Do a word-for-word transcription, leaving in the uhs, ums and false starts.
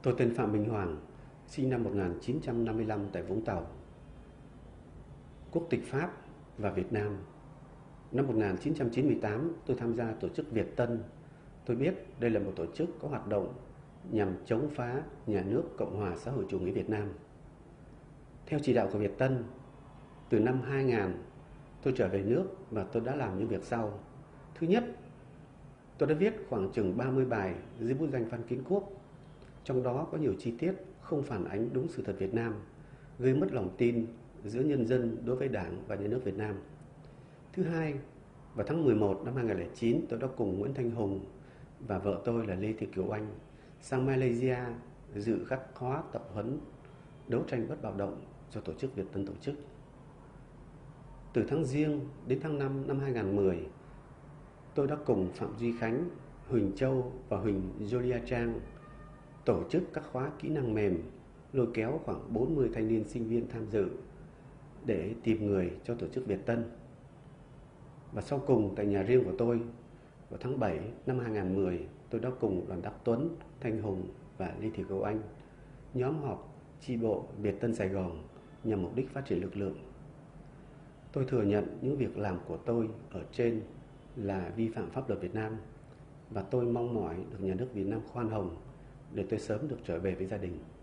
Tôi tên Phạm Minh Hoàng, sinh năm một nghìn chín trăm năm mươi lăm tại Vũng Tàu. Quốc tịch Pháp và Việt Nam. Năm một nghìn chín trăm chín mươi tám, tôi tham gia tổ chức Việt Tân. Tôi biết đây là một tổ chức có hoạt động nhằm chống phá nhà nước Cộng hòa xã hội chủ nghĩa Việt Nam. Theo chỉ đạo của Việt Tân, từ năm hai nghìn, tôi trở về nước và tôi đã làm những việc sau. Thứ nhất, tôi đã viết khoảng chừng ba mươi bài dưới bút danh Phan Kiến Quốc. Trong đó có nhiều chi tiết không phản ánh đúng sự thật Việt Nam, gây mất lòng tin giữa nhân dân đối với Đảng và Nhà nước Việt Nam. Thứ hai, vào tháng mười một năm hai nghìn không trăm lẻ chín, tôi đã cùng Nguyễn Thanh Hùng và vợ tôi là Lê Thị Kiều Oanh sang Malaysia dự các khóa tập huấn đấu tranh bất bạo động do tổ chức Việt Tân tổ chức. Từ tháng Giêng đến tháng năm năm hai nghìn không trăm mười, tôi đã cùng Phạm Duy Khánh, Huỳnh Châu và Huỳnh Julia Trang tổ chức các khóa kỹ năng mềm, lôi kéo khoảng bốn mươi thanh niên sinh viên tham dự để tìm người cho tổ chức Việt Tân. Và sau cùng tại nhà riêng của tôi, vào tháng bảy năm hai nghìn không trăm mười, tôi đã cùng đoàn Đắc Tuấn, Thanh Hùng và Lê Thị Kiều Anh nhóm họp chi bộ Việt Tân Sài Gòn nhằm mục đích phát triển lực lượng. Tôi thừa nhận những việc làm của tôi ở trên là vi phạm pháp luật Việt Nam và tôi mong mỏi được nhà nước Việt Nam khoan hồng để tôi sớm được trở về với gia đình.